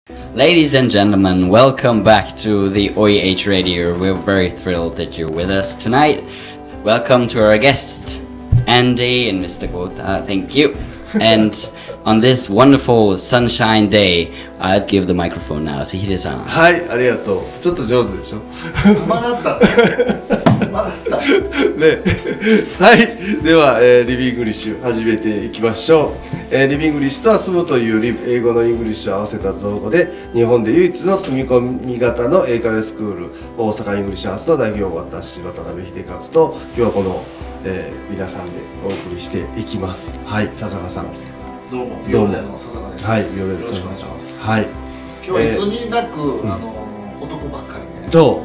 Ladies and gentlemen, welcome back to the OEH Radio. We're very thrilled that you're with us tonight. Welcome to our guests, Andy and Mr. Gota. Thank you. And on this wonderful sunshine day, I'd give the microphone now to Hide-san. はい、ありがとう。ちょっと上手でしょ。 まだった。まだった。 ね、はい、では、リビングリッシュ始めていきましょう。リビングリッシュとは住むという英語のイングリッシュを合わせた造語で、日本で唯一の住み込み型の英会話スクール大阪イングリッシュハウスの代表私渡辺秀和と今日はこの、皆さんでお送りしていきます。はい、笹川さん。 どうも。ビオレの笹川です。 はい、ビオレの笹川さんです。 はい。 今日はいつになく、男ばっかりね。 そう。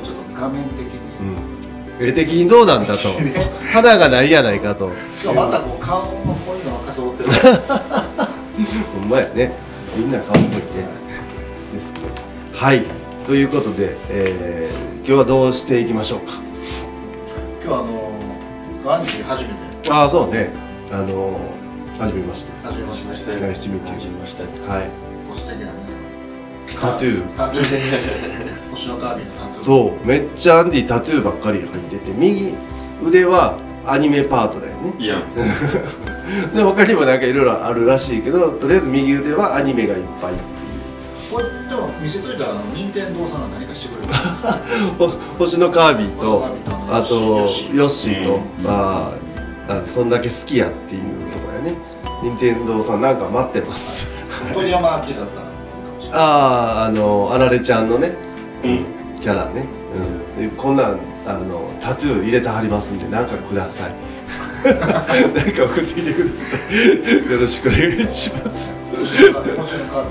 ちょっと画面的に。 絵的にどうなんだと肌がないやないかと。 しかもまたこう顔のこういうのばっか揃ってる。 ほんまやね。みんな顔っぽいね。ですね。はい。ということで、今日はどうしていきましょうか。 今日ガンジー初めて。 ああ、そうね。初めまして。 初めまして。 ナイスチミッチ。はい。 素敵なね。 タトゥー。 タトゥー。星のカービィのタトゥー。 そう、めっちゃアンディタトゥーばっかり入ってて、右腕はアニメパートだよね。 いや。 で他にもなんかいろいろあるらしいけど、とりあえず右腕はアニメがいっぱい。 これでも見せといたら任天堂さんが何かしてくれる。 星のカービィとあとヨッシーと、まあそんだけ好きやっていうところやね。任天堂さんなんか待ってます。 鳥山明だったら。 ああ、あられちゃんのね、キャラね、こんなんタトゥー入れてはりますんで、なんかください。なんか送ってきてください。よろしくお願いします。 星のカービィ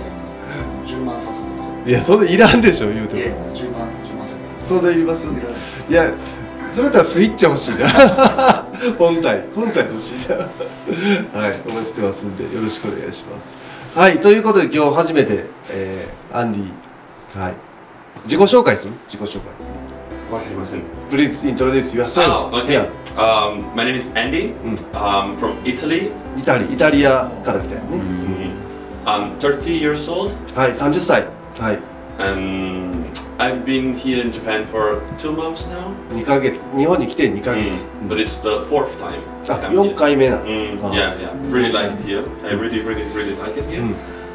10万冊いや、そんないらんでしょ、言うても。 10万冊。 そんないります？いや、それだったらスイッチ欲しいな。本体欲しいな。はい、お待ちしてますんで、よろしくお願いします。はい、ということで今日初めて、アンディ、はい、自己紹介する？自己紹介。 わかりません。 Please introduce yourself. Okay. My name is Andy. From Italy. イタリアから来たよね。 I'm 30 years old. はい、30歳。はい。 And I've been here in Japan for 2 months now. 2ヶ月。日本に来て2ヶ月。 But it's the 4th time. あ、4回目な。 Yeah. Really like it here. I really like it here.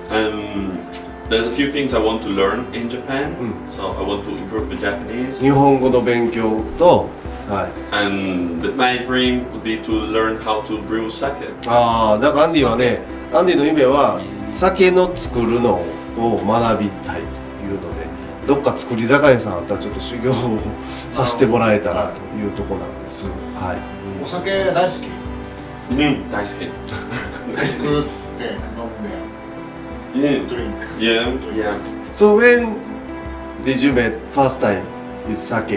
There's a few things I want to learn in Japan. So I want to improve my Japanese. 日本語の勉強と、はい。 And my dream would be to learn how to brew sake. ああ、だからアンディはね、アンディの夢は酒の作るのを学びたいというので、どっか作り酒屋さんあったらちょっと修行をさせてもらえたらというところなんです。はい。 お酒大好き。 大好き。 作って飲んで。 Yeah. Yeah. So when did you meet first time with sake?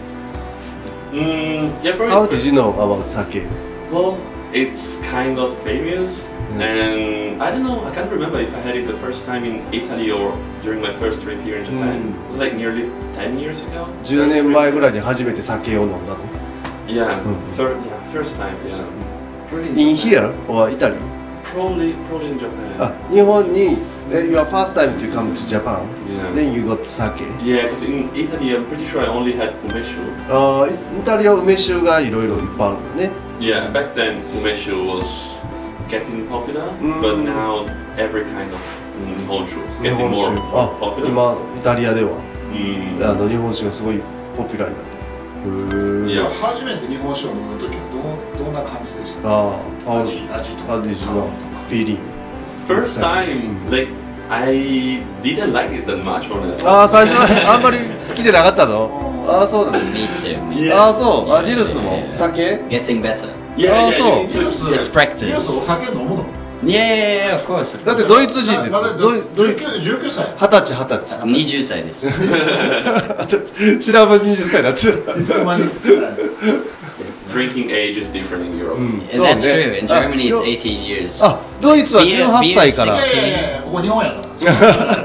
Yeah, How did you know about sake? Well, it's kind of famous, and I don't know. I can't remember if I had it the first time in Italy or during my first trip here in Japan. It was like nearly 10 years ago. 10年前ぐらいに初めて酒を飲んだの。 Yeah, first time. Yeah. In here or Italy? Probably in Japan. あ、日本に your first time to come to Japan. Yeah. Then you got sake. Yeah, because in Italy, I'm pretty sure I only had umeshu. あ、イタリアは梅酒がいろいろいっぱいあるよね。 Yeah, back then umeshu was getting popular, but now every kind of nihonshu is 日 getting 本 more 酒。あ、 popular. 今イタリアでは Mm. 日本酒がすごいポピュラーになってる。 いや初めて日本酒を飲むときはどんな感じでした？ 味とか。味のフィーリング。 First time, like I didn't like it that much, honestly. ああ、最初はあんまり好きじゃなかったの？ああ、そうなの。 Me too. ああ、そう。あ、リルスも酒？ Getting better. Yeah, Oh, so- It's お practice. 酒飲むの？ Yeah, of course. だってドイツ人ですまだもん。ドイツ。 19歳。 20歳。 20歳です。 知らん20歳になっていつの間に。 Drinking age is different in Europe. That's true. In Germany, it's 18 years. あ、ドイツは18歳から。 いやここ日本やから。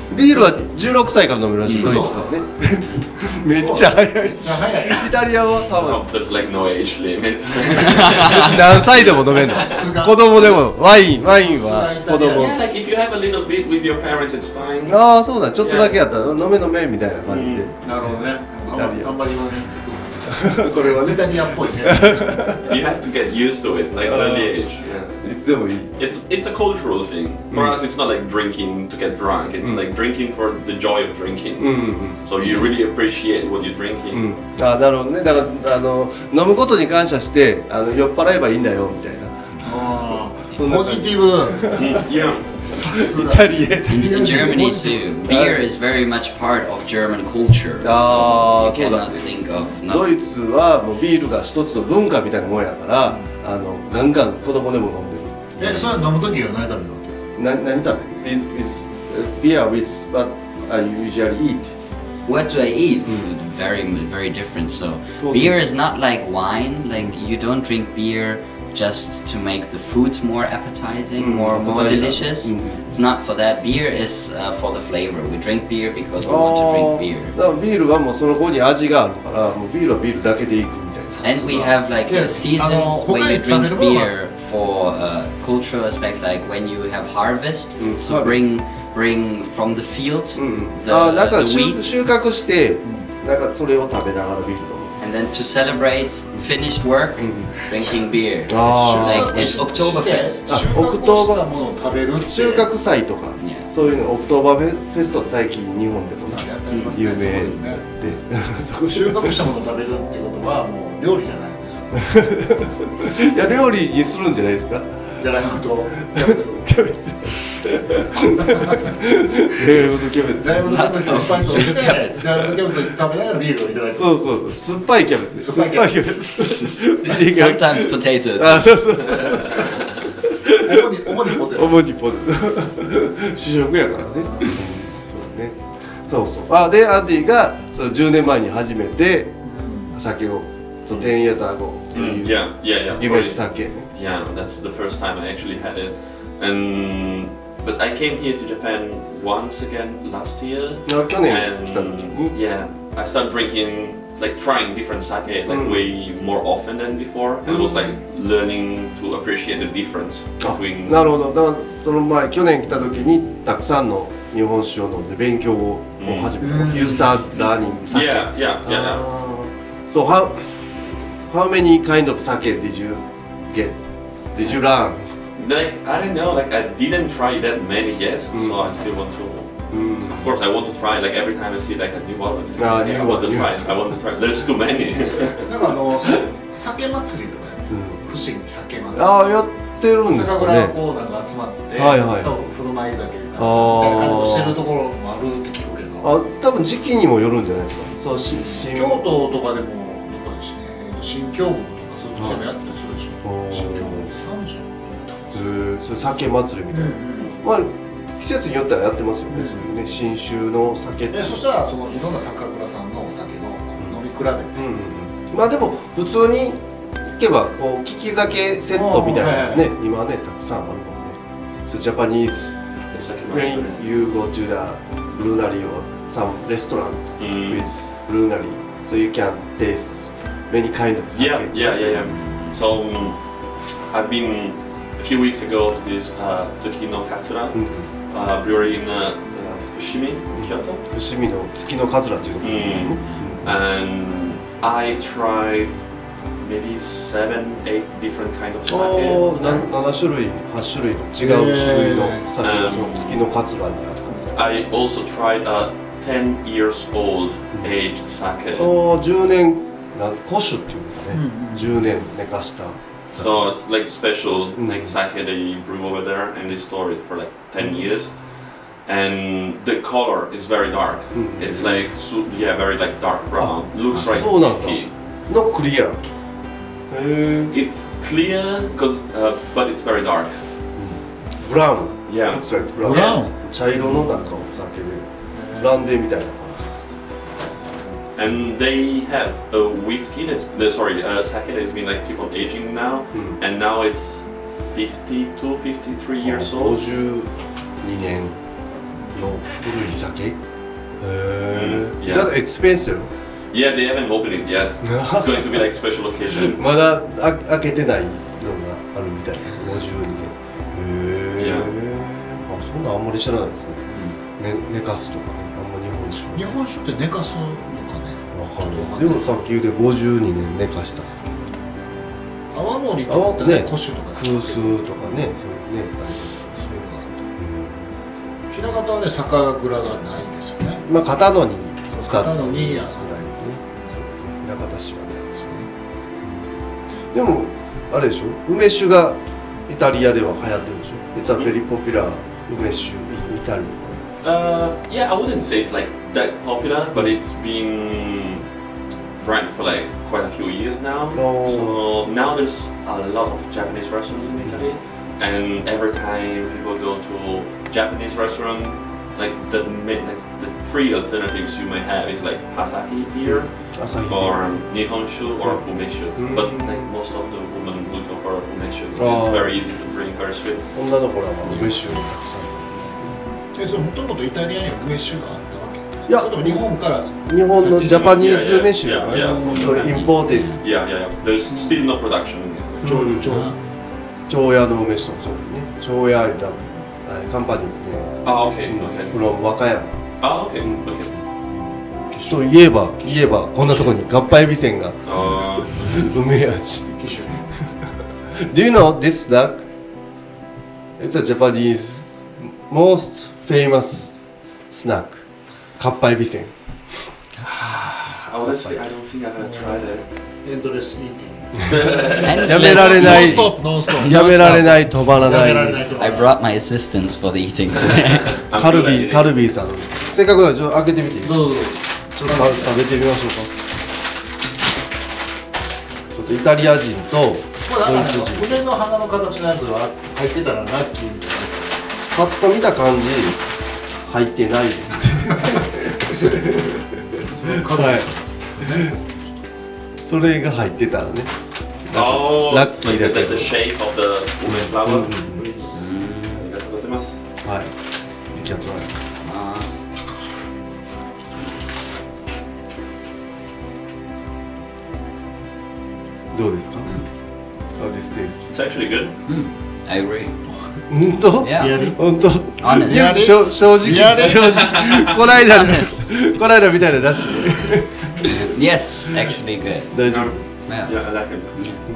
ビールは16歳から飲めるらしい、ドイツはね。めっちゃ早い。 めっちゃ早い。 イタリアは多 Oh, 分 there's like no age limit. 何歳でも飲めるの。子供でもワインは子供。 Yeah, like if you have a little bit with your parents, it's fine. ああそうだ、ちょっとだけやったら飲めみたいな感じで。 なるほどね。あんまり言わないこれはねイタリアっぽいね。 You have to get used to it, like early age. Yeah. いつでもいい。 It's a cultural thing. For us, it's not like drinking to get drunk. It's like drinking for the joy of drinking. So you really appreciate what you're drinking. ああなるほどね。だから飲むことに感謝して酔っ払えばいいんだよみたいな。 ポジティブ。 Yeah. イタリア。 In Germany too, beer is very much part of German culture. So you cannot think of ド not. イツはもうビールが一つの文化みたいなもんやからガンガン子供でも飲んでる。 それ飲むときは何食べるわけ？ 何食べる？ Beer with what I usually eat. What do I eat? Very, very different. So beer is not like wine. Like you don't drink beer just to make the foods more appetizing, more delicious. It's not for that. Beer is for the flavor. We drink beer because we want to drink beer. だからビールはもうその子に味があるからもうビールはビールだけでいくみたいな。 And we have like seasons where you drink beer for cultural aspect, like when you have harvest. So bring from the field なんか the wheat. 収穫してなんかそれを食べながらビール飲む。 And then to celebrate finished work, drinking beer. Ah. Like it's Oktoberfest. 収穫をしたものを食べるって。 収穫祭とか Yeah. そういうのオクトーバーフェストって最近日本でもなやってありますね有名で収穫したものを食べるっていうことはもう料理じゃないんですか。 いや料理にするんじゃないですか。 じゃがいもとキャベツ。 キャベツじゃがいもとキャベツじゃがいもとキャベツをいっぱい取って、じゃがいもとキャベツを食べながらビールをいただく。 そう酸っぱいキャベツです。酸っぱいキャベツ Sometimes potatoes. あそう主にポテト。 主にポテト主食やからね。そうでアンディがその10年前に初めて酒を10 years ago そういう Yeah. 夢酒 Yeah, that's the first time I actually had it. But I came here to Japan once again last year. 去年来た時に Yeah, I started drinking, like trying different sake, like way more often than before. And it was like learning to appreciate the difference あ between. なるほど。だからその前去年来た時にたくさんの日本酒を飲んで勉強を始めた。You start learning sake. Yeah. So how many kind of sake did you get? Did you learn? Like, I don't know, like I didn't try that many yet, so I still want to. Of course, I want to try. Like every time I see like a new one, Ah, I new want to one, try. I want to try. There's too many. なんか酒祭りとかやってる。不思議に酒祭り。 ああやってるんです酒かね。 蔵がこうなんか集まって、 はいはい振る舞い酒みたいな感じをしてるところもあるって聞くけど。 あ多分時期にもよるんじゃないですか。そう京都とかでもどこですね、新京都とかそっちでもやったりするでしょ。新京都30。 それ酒祭りみたいな。まあ季節によってはやってますよね。そういうね新酒の酒って。 そしたらそのいろんな酒蔵さんのお酒の飲み比べて。 まあでも普通に行けばこう利き酒セットみたいなね今ねたくさんあるもんね。So Japanese when you go to the brewery or some restaurant with brewery, so you can taste many kind of sake. Yeah. So I've been a few weeks ago to this Tsukino Katsura brewery in Fushimi, Kyoto. 伏見の月のカツラっていうところ。 And I tried maybe 7-8 different kind of おお、 sake. 7種類、8種類の違う種類の酒がその月のカツラにあるみたいな。 I also tried a 10 years old aged sake. おお、10年古酒っていうんですかね。10年寝かした。 So it's like special like sake they brew over there and they store it for like 10 years. And the color is very dark. It's like very like dark brown. Looks like whiskey. Not clear. It's clear but it's very dark. Brown. Yeah. Looks like brown. ブラウン。 茶色のなんかお酒でブランデーみたいな感じです。 And they have a whiskey a sake that's been like keep on aging now, and now it's 52, 53 years old. 52年の古い酒。へえ。 Yeah. Is that expensive? Yeah, they haven't opened it yet. It's going to be like special occasion. まだ開けてないのがあるみたいです。52で。へえ。 いやあ、そんなあんまり知らないですね。寝かすとかね。あんま日本酒。 日本酒って寝かすのかね。 わかんない。でもさっき言うて52年寝かした酒。 泡盛とかね、古酒とか空数とかね、そういうね、ありました。 そういうのがあって。平方はね、酒蔵がないんですよね。 まあ片野に2つぐらい片野にね。そうですね。平方市はね。でもあれでしょ。梅酒がイタリアでは流行ってるでしょ。It's a very popular 梅酒イタリア。 Yeah, I wouldn't say it's like that popular, but it's been drank for like quite a few years now. Oh. So now there's a lot of Japanese restaurants in Italy, and every time people go to Japanese restaurant, like the three alternatives you might have is like Asahi beer, or Nihonshu, or Umeshu. But like most of the women will go for Umeshu. It's very easy to drink, very sweet. 女の子らは梅酒をたくさん。 それもともとイタリアには梅酒があったわけ。 いや、 それとも日本から。 日本のジャパニーズ梅酒 Yeah, yeah, yeah. そうインポーテッ Yeah, yeah, yeah. There's still no production in Italy. 長屋の梅酒とそうね。長屋だカンパニーですね。 Ah, okay, okay. この和歌山。 Ah, okay, okay. といえばこんなとこに合羽エビせんが 梅味。 機種。 Do you know this duck? It's a Japanese most famous snack. 合羽エビせん。 Honestly, I don't think I've ever tried it. エンドレスイーティング。 やめられないノンストップ、ノンストップ。 やめられない止まらない。 やめられないと。 I brought my assistants for the eating today. カルビーさん。せっかくなのでちょっと開けてみていいですか。 どうぞ。 食べてみましょうか。ちょっとイタリア人とこれなんかねドイツ人。 梅の花の形のやつは入ってたらラッキーみたいパッと見た感じ入ってないです。はい。それが入ってたらね。 Oh, ラッキ it's ー like だけ the ど。 shape of the ume flower. うん。 Arigatou はい。キャットライ。どうですか。How this taste? It's actually good. I agree. 本当？ Yeah. 本当。 Honest. いや正直こないだみたいなだし。 Yes, actually good. 大丈夫。 Yeah. Yeah, I like it.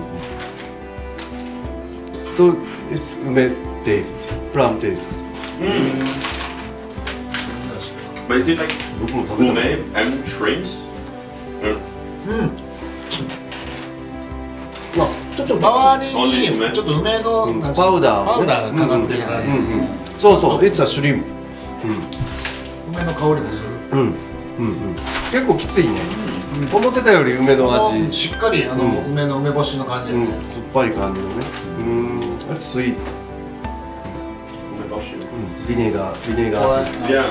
So it's 梅 taste, plum taste. But is it like 僕も食べた。 ume and shrimps? まあちょっと周りに梅ちょっと梅のうんなんかパウダーパウダーがかかってるからそうそう、it's a shrimp。 梅の香りもする。 結構きついね。思ってたより梅の味。 しっかり梅の梅干しの感じ。 酸っぱい感じのね。スイート。 ビネガー。 Yeah.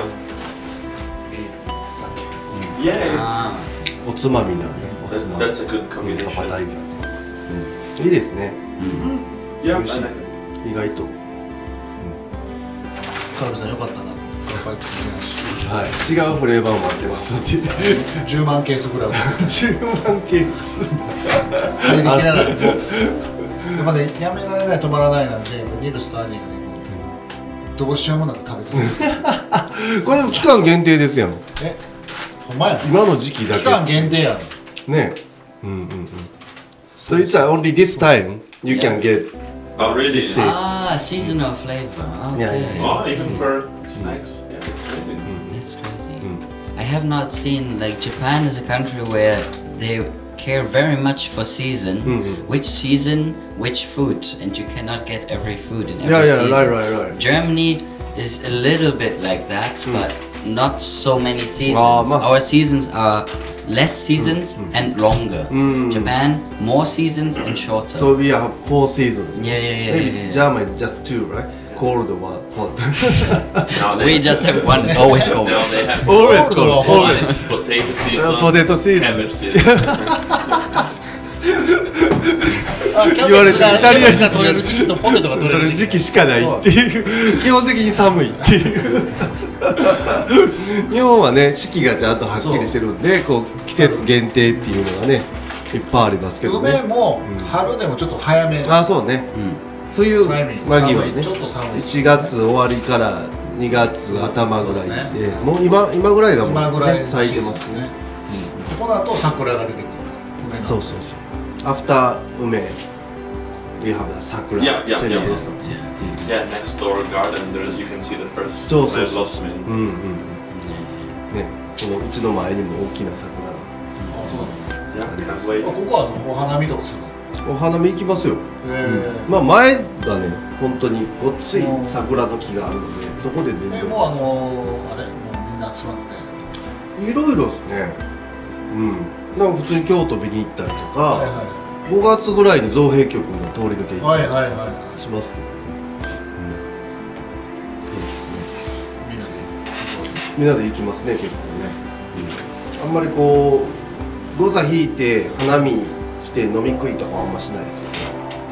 Yeah, おつまみなのね。おつまみ。 that's a good アパタイ combination. ザー。いいですね。 Yeah, I 美味しい like it. 意外と。 カルビさんよかったな。乾杯って言いましはい。違うフレーバーもあってますんで。 10万ケースぐらい 10万ケース。 入りきらない。やっぱね、やめられない止まらないなんで、ニルスとアニーがね、どうしようもなく食べ続ける。 これでも期間限定ですやん。 え、ほんまやな。 今の時期だけ。 期間限定やん。 ね。So it's only this time you can get Oh, really? this taste. Ah, seasonal flavor. Okay. Yeah. Oh, even for snacks? Yeah, it's crazy. That's crazy. I have not seen, like, Japan is a country where they care very much for season, which season, which food, and you cannot get every food in every season. Right. Germany is a little bit like that, but not so many seasons. must- Our seasons are less seasons and longer. Japan, more seasons and shorter. So we have 4 seasons. yeah. Maybe Germany just 2, right? Cold one, hot. Now they We just have one, it's always cold. Now they have Always Cold or cold. one Always. is potato season, Potato season. cabbage season. キャ言われてベツがイタリア人取れる時期とポテトが取れる時期。 時期しかないっていう。基本的に寒いっていう。 日本はね四季がちゃんとはっきりしてるんでこう季節限定っていうのがねいっぱいありますけどね。 梅も春でもちょっと早め、 あ、そうね。冬間際ね、 ちょっと寒い 1月終わりから2月頭ぐらいで、 そうですねもう今ぐらいがもう、 今ぐらいね、咲いてますね。 この後桜が出てくる。 そうそうそう。アフター梅、we have the sakura Yeah, yeah, cherry yeah. blossom. Yeah, next door garden, there you can see the first そうそう red そう。 blossoming. うんうん。ね、このうちの前にも大きな桜が。 Yeah, can't あ wait. ここはお花見とかする。 お花見行きますよ。まあ前がね、本当にごっつい桜の木があるので、そこで全然。 もうあれもうみんな集まって。 いろいろですね。うん。なんか普通に京都見に行ったりとか、 はいは 5月ぐらいに造幣局の通り抜け行い。 ったりはいはいはい。 しますけどね。 みんなで。 みんなで行きますね、結構ね。あんまりこう、ゴザ引いて花見して飲み食いとかはあんましないですけどね。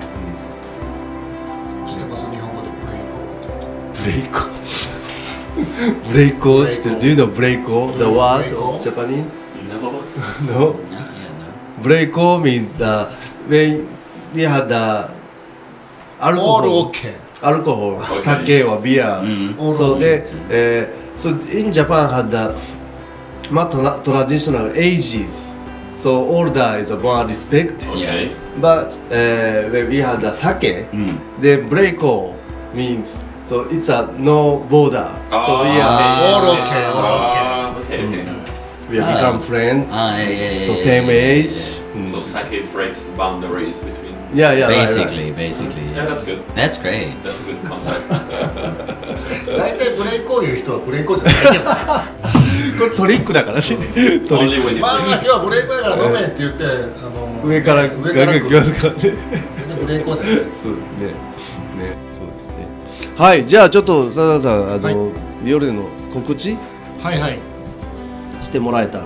知ってます日本語でブレイクって。 ブレイコーしてる。Do you know ブレイコー The word Breiko? of Japanese? No. No? ブレイコー means the when we had the alcohol. Alcohol. Okay. 酒はビア。 Mm. So で、so in Japan had the traditional ages. So older is more respect. Okay. But when we had the sake, the breako means so it's a no border. So we are All okay, all Okay, okay. we have become friends. So Yeah, same age. So sake breaks the boundaries between. Yeah, yeah. Right, Basically, right. basically. Yeah, that's good. That's great. That's a good concept. 大体ブレイクを言う人はブレイクじゃないけど。 これトリックだからね。トリ Only ック。 when you まあまあ break. 今日はブレイクやから飲めって言って上からガンガン来ますからね。 全然ブレイクじゃない。 そうね。ね、そうですね。はい、じゃあちょっと佐々さんはい夜での告知はいはい。 してもらえたら。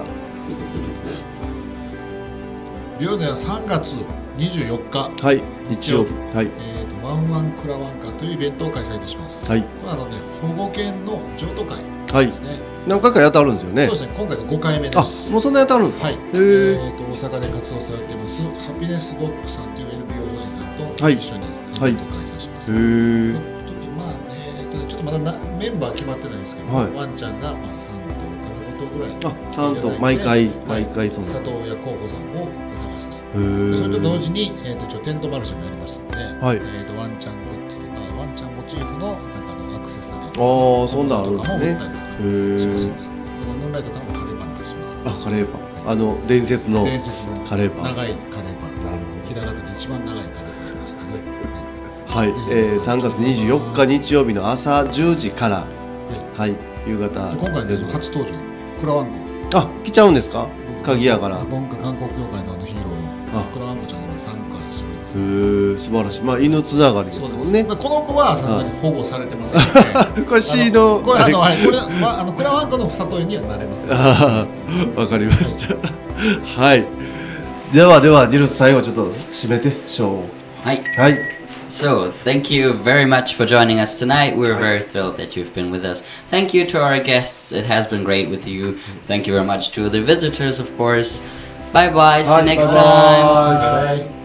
ビオでは3月24日、 はい、日曜日。はい。 ワンワンクラワンカというイベントを開催いたします。 はいこれは保護犬の譲渡会はいですね。 何回かやってあるんですよねそう。ですね。今回で5回目であ、 す。 もうそんなやってあるんですか。 はい。 へえ。 大阪で活動されていますハピネスドッグさんという NPO 法人さんとはい一緒にイベントを開催します。 へえ。 まあちょっとまだメンバー決まってないんですけど、 はいワンちゃんが3頭から5頭ぐらい。 あ、ちゃんと毎回その。 里親候補さんを探すと。 へでそれと同え。 時に、一応テントマルシェもやりますので、 はいワンちゃんグッズとかワンちゃんモチーフのなんかアクセサリーああ、そんなんあるんですね。 とかも売ったりとかしますへので、 え。 ムーンライトからもカレーパン出します。 あ、カレーパン。伝説の伝説のカレーパン。 長いカレーパン。 なる平方で一番長いカレーパンですね。 ほど。はい、3月24日日曜日の朝10時から、はい、夕方。 で今回ですね初登場クラワンコ。 あ、来ちゃうんですか？鍵屋から。 文化韓国協会のヒーローあクラワンコちゃんが参加しております。 へえ、素晴らしい。まあ犬つながりですそうですもんね。 この子はさすがに保護されてませんので。 これ C の。 これはいこれはクラワンコの里親にはなれます。 ああ、わかりました。はい。ではジルス最後ちょっと締めてショーを。 Hi. はい。 So, thank you very much for joining us tonight. We're very thrilled that you've been with us. Thank you to our guests. It has been great with you. Thank you very much to the visitors, of course. Bye bye. See you next time. Bye. Bye.